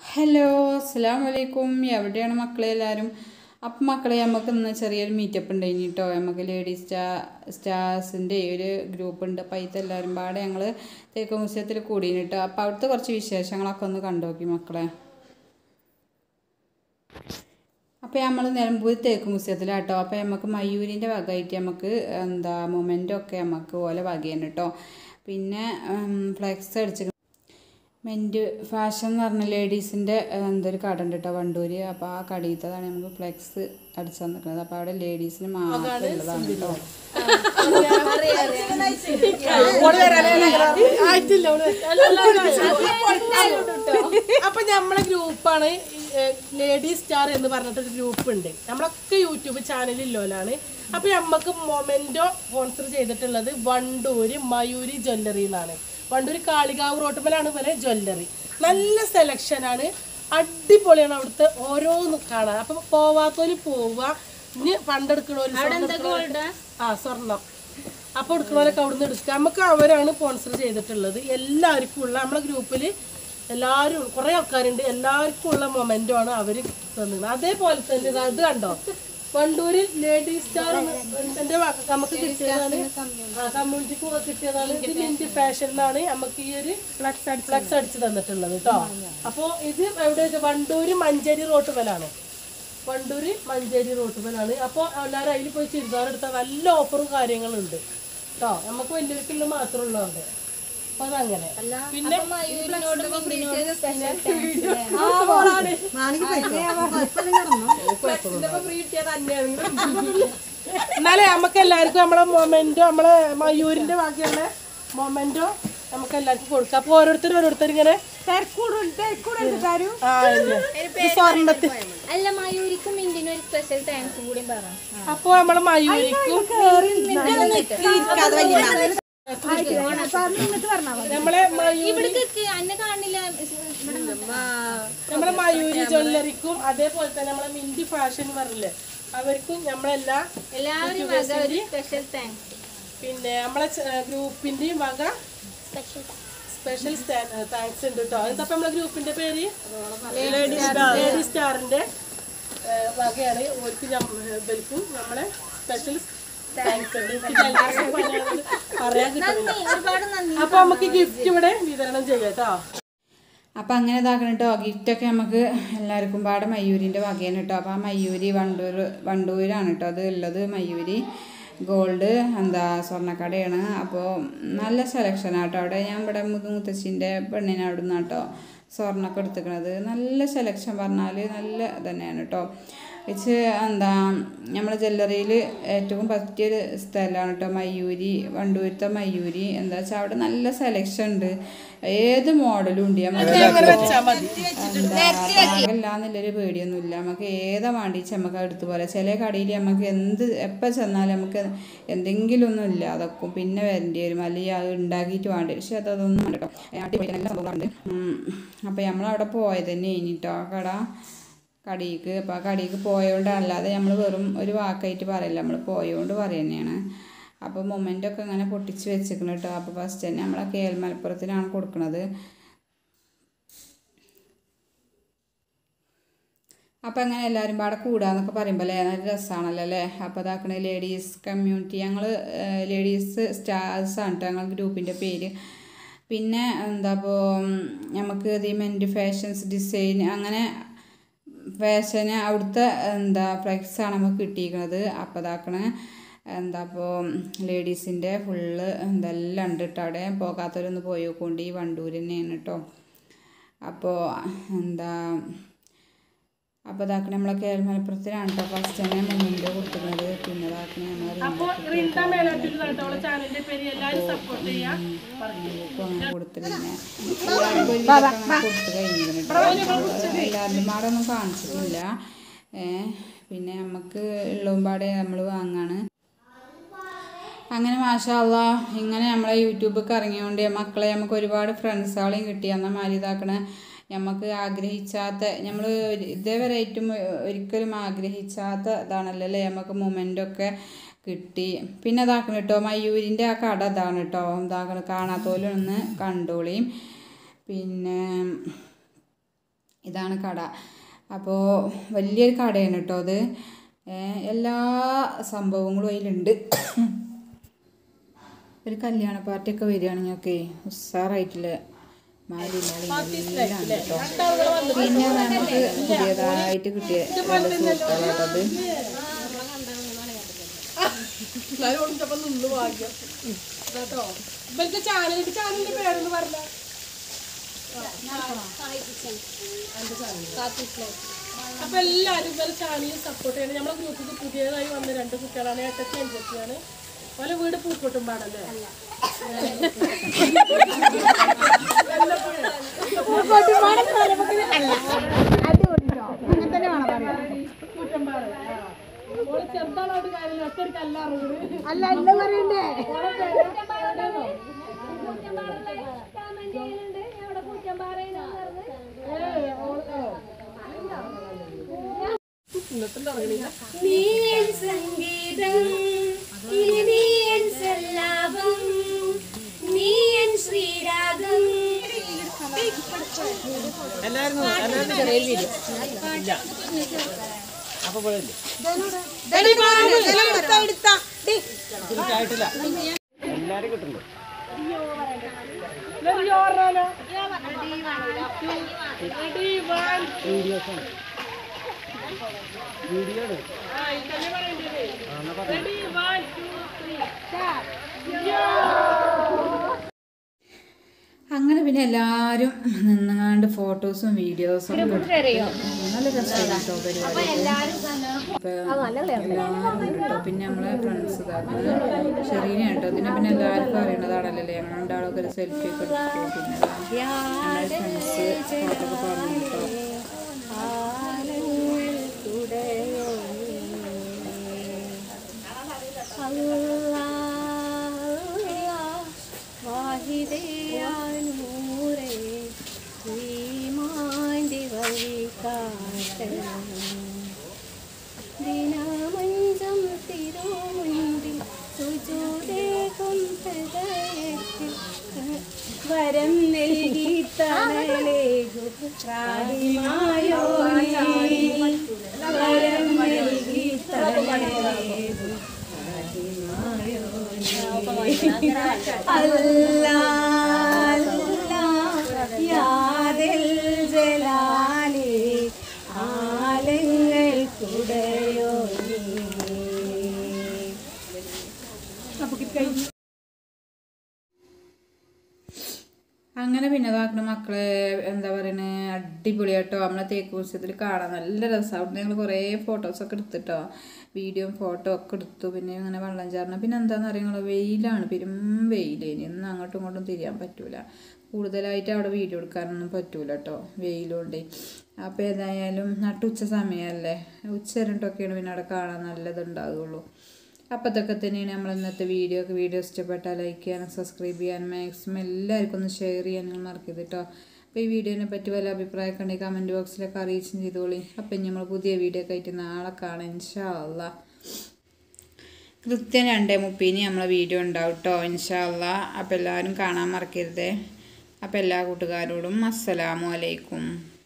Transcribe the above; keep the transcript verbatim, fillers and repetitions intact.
Hello അസ്സലാമു അലൈക്കും. എവിടെയാണ് മക്കളെ എല്ലാവരും? അപ്പം മക്കളെ നമുക്ക് ഇന്ന് ചെറിയൊരു മീറ്റപ്പ് ഉണ്ടായിന് കേട്ടോ. നമുക്ക് ലേഡീസ് സ്റ്റാ സ്റ്റാർസിൻ്റെ ഒരു ഗ്രൂപ്പ് ഉണ്ട്. അപ്പം അതിൽ എല്ലാവരും പാടെ ഞങ്ങൾ തേക്ക് മ്യൂസിയത്തിൽ കൂടിന് കേട്ടോ. അപ്പം അവിടുത്തെ കുറച്ച് വിശേഷങ്ങളൊക്കെ ഒന്ന് കണ്ടുനോക്കി മക്കളെ. അപ്പോൾ നമ്മൾ നിലമ്പൂർ തേക്ക് മ്യൂസിയത്തിലാട്ടോ. അപ്പോൾ നമുക്ക് മയൂരിൻ്റെ വകയായിട്ട് നമുക്ക് എന്താ മൊമെൻ്റൊക്കെ നമുക്ക് ഓലെ വകയാണ് കേട്ടോ. പിന്നെ ഫ്ലെക്സ് അടിച്ച് മെൻറ്റ് ഫാഷൻ എന്ന് പറഞ്ഞ ലേഡീസിൻ്റെ എന്തൊരു കട ഉണ്ട് കേട്ടോ വണ്ടൂര്. അപ്പോൾ ആ കടയിലത്തതാണ് നമുക്ക് ഫ്ലെക്സ് അടിച്ചു തന്നിരിക്കുന്നത്. അപ്പോൾ അവിടെ ലേഡീസിന് മാത്രമുള്ളതാണ് കേട്ടോ. അപ്പൊ നമ്മളെ ഗ്രൂപ്പാണ് ലേഡീസ് സ്റ്റാർ എന്ന് പറഞ്ഞിട്ടൊരു ഗ്രൂപ്പ് ഉണ്ട്. നമ്മളൊക്കെ യൂട്യൂബ് ചാനലില്ലോലാണ്. അപ്പൊ നമ്മക്ക് മൊമെന്റോ സ്പോൺസർ ചെയ്തിട്ടുള്ളത് വണ്ടൂര് മയൂരി ജ്വല്ലറി എന്നാണ്. വണ്ടൂര് കാളികാവ് റോട്ടുമലാണ് പോലെ ജ്വല്ലറി. നല്ല സെലക്ഷനാണ്, അടിപൊളിയാണ് അവിടുത്തെ ഓരോന്ന് കാണാൻ. അപ്പൊ പോവാത്തോര് പോവുക, ഇനി പണ്ടെടുക്കണോര് ആ സ്വർണം അപ്പൊ എടുക്കണോരൊക്കെ അവിടുന്ന് എടുക്കുക. നമുക്ക് അവരാണ് സ്പോൺസർ ചെയ്തിട്ടുള്ളത്. എല്ലാവർക്കും ഉള്ള നമ്മളെ ഗ്രൂപ്പില് എല്ലാവരും കുറെ ആൾക്കാരുണ്ട്. എല്ലാവർക്കും ഉള്ള മൊമെന്റോ ആണ് അവര് തന്നത്. അതേപോലെ തന്നെ അത് കണ്ടോ, വണ്ടൂര് ലേഡീസ് സ്റ്റാർ എന്റെ നമുക്ക് കിട്ടിയതാണ്, കമ്മ്യൂണിറ്റിക്ക് കിട്ടിയതാണ്. ഇത് മിന്റ് ഫാഷൻ എന്നാണ് നമുക്ക് ഈ ഒരു ഫ്ലക്സ് ഫ്ലക്സ് അടിച്ച് തന്നിട്ടുള്ളത് കേട്ടോ. അപ്പൊ ഇത് എവിടെ? വണ്ടൂര് മഞ്ചേരി റോട്ടുമലാണ്. വണ്ടൂര് മഞ്ചേരി റോട്ടുമലാണ്. അപ്പൊ എല്ലാവരും അതിൽ പോയി ചുരിദാർ എടുത്താൽ നല്ല ഓഫറും കാര്യങ്ങളും ഉണ്ട് കേട്ടോ. നമുക്ക് വലിയവർക്കുള്ള മാത്രമേ ഉള്ളൂ. അപ്പൊ അതങ്ങനെ. പിന്നെ എന്നാലേ നമുക്ക് എല്ലാവർക്കും നമ്മളെ മൊമെന്റോ നമ്മളെ മയൂരിന്റെ ബാക്കിയുള്ള മൊമെന്റോ നമുക്ക് എല്ലാവർക്കും കൊടുക്കാം. അപ്പൊ ഓരോരുത്തരും ഓരോരുത്തർ ഇങ്ങനെ അപ്പൊ നമ്മളെ മയൂരിക്കും നമ്മളെ നമ്മളെ മയൂരി ജ്വല്ലറിക്കും അതേപോലെ തന്നെ നമ്മളെ മിന്റി ഫാഷൻ പറഞ്ഞില്ലേ അവർക്കും നമ്മളെല്ലാ പിന്നെ നമ്മളെ ഗ്രൂപ്പിന്റെയും വക സ്പെഷ്യൽ താങ്ക്സ് ഉണ്ട് കേട്ടോ. അതപ്പോ നമ്മളെ ഗ്രൂപ്പിന്റെ പേര് ലേഡി സ്റ്റാറിന്റെ വകയാണ്. ഓർക്കും ഇവർക്കും നമ്മളെ സ്പെഷ്യൽ താങ്ക്സ് ഉണ്ട്. പറയാൻ കിട്ടുന്നില്ല. അപ്പൊ നമുക്ക് ഗിഫ്റ്റ് ഇവിടെ വിതരണം ചെയ്യാം കേട്ടോ. അപ്പം അങ്ങനെ ഇതാക്കണം കേട്ടോ. ഗിഫ്റ്റൊക്കെ നമുക്ക് എല്ലാവർക്കും പാടെ മയൂരിൻ്റെ വകയാണ് കേട്ടോ. അപ്പോൾ ആ മയൂരി വണ്ടൂർ വണ്ടൂരാണ് കേട്ടോ അത് ഉള്ളത്. മയൂരി ഗോൾഡ് എന്താ സ്വർണ്ണക്കടയാണ്. അപ്പോൾ നല്ല സെലക്ഷനാണ് കേട്ടോ. അവിടെ ഞാൻ ഇവിടെ മുത്തശ്ശിൻ്റെ പെണ്ണിനെ അവിടെ നിന്നാണ് കേട്ടോ സ്വർണ്ണമൊക്കെ എടുത്തിക്കണത്. നല്ല സെലക്ഷൻ പറഞ്ഞാൽ നല്ല തന്നെയാണ് കേട്ടോ. വെച്ച് എന്താ നമ്മളെ ജ്വല്ലറിയിൽ ഏറ്റവും പറ്റിയൊരു സ്ഥലമാണ് കേട്ടോ മയൂരി, വണ്ടൂരത്തെ മയൂരി. എന്താ വെച്ചാൽ അവിടെ നല്ല സെലക്ഷൻ ഉണ്ട്, ഏത് മോഡലും ഉണ്ട്. നമുക്ക് എല്ലാന്നുള്ളൊരു പേടിയൊന്നുമില്ല. നമുക്ക് ഏതാ വേണ്ടിച്ച് നമുക്ക് എടുത്തു പോലെ. ചില കടയിൽ നമുക്ക് എന്ത് എപ്പോൾ ചെന്നാലും നമുക്ക് എന്തെങ്കിലും ഒന്നും ഇല്ല അതൊക്കെ പിന്നെ വരേണ്ടി വരും, അല്ലെങ്കിൽ അത് ഉണ്ടാക്കിയിട്ട് വേണ്ടി വരും. പക്ഷെ അതൊന്നും കേട്ടോ അടിപൊളി നല്ല സംഭവമുണ്ട്. അപ്പോൾ നമ്മളവിടെ പോയത് തന്നെ കഴിഞ്ഞിട്ടോ ആ കട കടിക്ക്. അപ്പോൾ ആ കടിക്ക് പോയതുകൊണ്ടാണ്, അല്ലാതെ നമ്മൾ വെറും ഒരു വാക്കായിട്ട് പറയില്ല, നമ്മൾ പോയതുകൊണ്ട് പറയുന്നതാണ്. അപ്പോൾ മൊമെൻ്റൊക്കെ ഇങ്ങനെ പൊട്ടിച്ച് വെച്ചിരിക്കണം കേട്ടോ. അപ്പോൾ ഫസ്റ്റ് തന്നെ നമ്മളെ കെ എൽ മലപ്പുറത്തിനാണ് കൊടുക്കുന്നത്. അപ്പോൾ അങ്ങനെ എല്ലാവരും പാടെ കൂടാന്നൊക്കെ പറയുമ്പോൾ അല്ലേ നല്ല രസമാണല്ലോ അല്ലേ. അപ്പോൾ അതാക്കണ ലേഡീസ് കമ്മ്യൂണിറ്റി, ഞങ്ങൾ ലേഡീസ് സ്റ്റാർസാണ് കേട്ടോ ഞങ്ങൾ ഗ്രൂപ്പിൻ്റെ പേര്. പിന്നെ എന്താ ഇപ്പോൾ നമുക്ക് ഇത് മെൻറ്റ് ഫാഷൻസ് ഡിസൈൻ അങ്ങനെ ഫാഷന് അവിടുത്തെ എന്താ ഫ്ലെക്സാണ് നമുക്ക് കിട്ടിയിരിക്കുന്നത്. അപ്പോൾ അതാക്കണ എന്താ ഇപ്പോൾ ലേഡീസിൻ്റെ ഫുള്ള് എന്തെല്ലാം ഉണ്ട് കേട്ടോ. അവിടെ പോകാത്തവരൊന്ന് പോയി നോക്കൊണ്ട് ഈ വണ്ടൂർ തന്നെയാണ് കേട്ടോ. അപ്പോൾ എന്താ അപ്പോൾ ഇതാക്കണ നമ്മളെ കെ എൽ മലപ്പുറത്തിനാണ് കേട്ടോ ഫസ്റ്റ് തന്നെ മൊമെൻ്റോ കൊടുത്തിരുന്നത്. പിന്നെ ഇതാക്കണ അങ്ങനെ കൊടുത്ത് പിന്നെ കൊടുത്ത് കഴിഞ്ഞിരുന്നു. എല്ലാവരും പാടൊന്നും കാണിച്ചിട്ടില്ല. പിന്നെ നമുക്ക് ഉള്ളുമ്പാടെ നമ്മൾ വാങ്ങാണ്. അങ്ങനെ മാഷാ അല്ലാഹ് ഇങ്ങനെ നമ്മളെ യൂട്യൂബൊക്കെ ഇറങ്ങിയോണ്ട് മക്കളെ നമുക്ക് ഒരുപാട് ഫ്രണ്ട്സുകളെയും കിട്ടി. എന്നാൽ മാതിരി ഇതാക്കണ നമുക്ക് ആഗ്രഹിച്ചാത്ത, നമ്മൾ ഇതേവരെയായിട്ടും ഒരിക്കലും ആഗ്രഹിച്ചാത്ത ഇതാണല്ലോ അല്ലേ നമുക്ക് മൊമെൻ്റൊക്കെ കിട്ടി. പിന്നെ ഇതാക്കണം കേട്ടോ മയൂരിൻ്റെ ആ കട ഇതാണ് കേട്ടോ. ഇതാക്കണം കാണാത്തോലൊന്ന് കണ്ടോളിയും. പിന്നെ ഇതാണ് കട. അപ്പോൾ വലിയൊരു കടയാണ് കേട്ടോ അത്. എല്ലാ സംഭവങ്ങളും അതിലുണ്ട്. ഒരു കല്യാണ പാർട്ടിയൊക്കെ വരികയാണെങ്കിലൊക്കെ ഉഷാറായിട്ടില്ല മാരി എല്ലാം ഉണ്ട് കേട്ടോ. പിന്നെ നമുക്ക് പുതിയതായിട്ട് കിട്ടിയ സുഹൃത്തുക്കളാട്ടത്. അപ്പൊ എല്ലാവരും ഇവരെ ചാനലിൽ സപ്പോർട്ട് ചെയ്യണം. നമ്മളെ ഗ്രൂപ്പിൽ പുതിയതായി വന്ന രണ്ട് കുട്ടികളാണ്, ഏട്ടത്തി അനുസരിച്ചാണ്. ഓലെ വീട് പൂക്കോട്ടും പാടല്ലേ? ചെറുതാളോട് കാര്യമില്ല, ഒറ്റയ്ക്ക് അല്ല അല്ല അല്ല പറയണ്ടേ. എല്ലാരും കിട്ടുന്നുണ്ട്. അങ്ങനെ പിന്നെ എല്ലാവരും നിന്നുകൊണ്ട് ഫോട്ടോസും വീഡിയോസും നല്ല രസമാണ് കേട്ടോ പരിപാടി. എല്ലാവരും കേട്ടോ. പിന്നെ നമ്മളെ ഫ്രണ്ട്സ് ഇതാക്കുന്നത് ഷെറീന കേട്ടോ. ഇതിനെ പിന്നെ എല്ലാവർക്കും അറിയണതാണല്ലോ. ഞങ്ങൾ രണ്ടാളൊക്കെ ഒരു സെൽഫി ഒക്കെ എടുത്തു. പിന്നെ നമ്മളെ ഫ്രണ്ട്സ് ഫോട്ടോ ഒക്കെ പറഞ്ഞു കേട്ടോ. ദിനമഞ്ചം തിരുമുൻപിൽ സുജൂദേകും ഹൃദയത്തിൽ വരം നൽകി തണലേകു പ്രാതിമായോനേ. വരം നൽകി തണലേകു അല്ലാ യാദിൽ ജലാലി ആലങ്ങൾ കുടയോ. അങ്ങനെ പിന്നെ ഇതാക്കുന്ന മക്കളെ എന്താ പറയുന്നത് അടിപൊളിയായിട്ടോ. നമ്മളെ തേക്ക് മ്യൂസിയത്തിൽ കാണാൻ നല്ല രസമാണ്. അവിടെ ഞങ്ങൾ കുറേ ഫോട്ടോസൊക്കെ എടുത്തിട്ടോ, വീഡിയോ ഫോട്ടോ ഒക്കെ എടുത്തു. പിന്നെ അങ്ങനെ വെള്ളം ചേർന്ന് പിന്നെ എന്താണെന്ന് അറിയുന്നത് വെയിലാണ്, പെരും വെയിലേനി. ഇന്ന് അങ്ങോട്ടും ഇങ്ങോട്ടും തിരിയാൻ പറ്റൂല. കൂടുതലായിട്ട് അവിടെ വീഡിയോ എടുക്കാനൊന്നും പറ്റൂല കേട്ടോ, വെയിലുണ്ട്. അപ്പോൾ ഏതായാലും നട്ടുച്ച സമയമല്ലേ, ഉച്ച രണ്ടൊക്കെയാണ് പിന്നെ അവിടെ കാണാൻ നല്ലതുണ്ടാകുള്ളൂ. അപ്പോൾ അതൊക്കെ തന്നെയാണ് നമ്മൾ ഇന്നത്തെ വീഡിയോ. വീഡിയോ ഇഷ്ടപ്പെട്ടാൽ ലൈക്ക് ചെയ്യാനും സബ്സ്ക്രൈബ് ചെയ്യാനും മാക്സിമം എല്ലാവർക്കും ഒന്ന് ഷെയർ ചെയ്യാനും മറക്കരുത് കേട്ടോ. അപ്പോൾ ഈ വീഡിയോനെ പറ്റി വല്ല അഭിപ്രായമൊക്കെ ഉണ്ടെങ്കിൽ കമൻറ്റ് ബോക്സിലൊക്കെ അറിയിച്ചും ചെയ്തോളി. അപ്പം നമ്മൾ പുതിയ വീഡിയോ ഒക്കെ ആയിട്ട് നാളെ കാണാം ഇൻഷാ അള്ളാ. കൃത്യം രണ്ടേ മുപ്പതിന് നമ്മളെ വീഡിയോ ഉണ്ടാവും കേട്ടോ ഇൻഷാ അള്ളാ. അപ്പോൾ എല്ലാവരും കാണാൻ മറക്കരുതേ. അപ്പോൾ എല്ലാ കൂട്ടുകാരോടും അസ്സലാമു അലൈക്കും.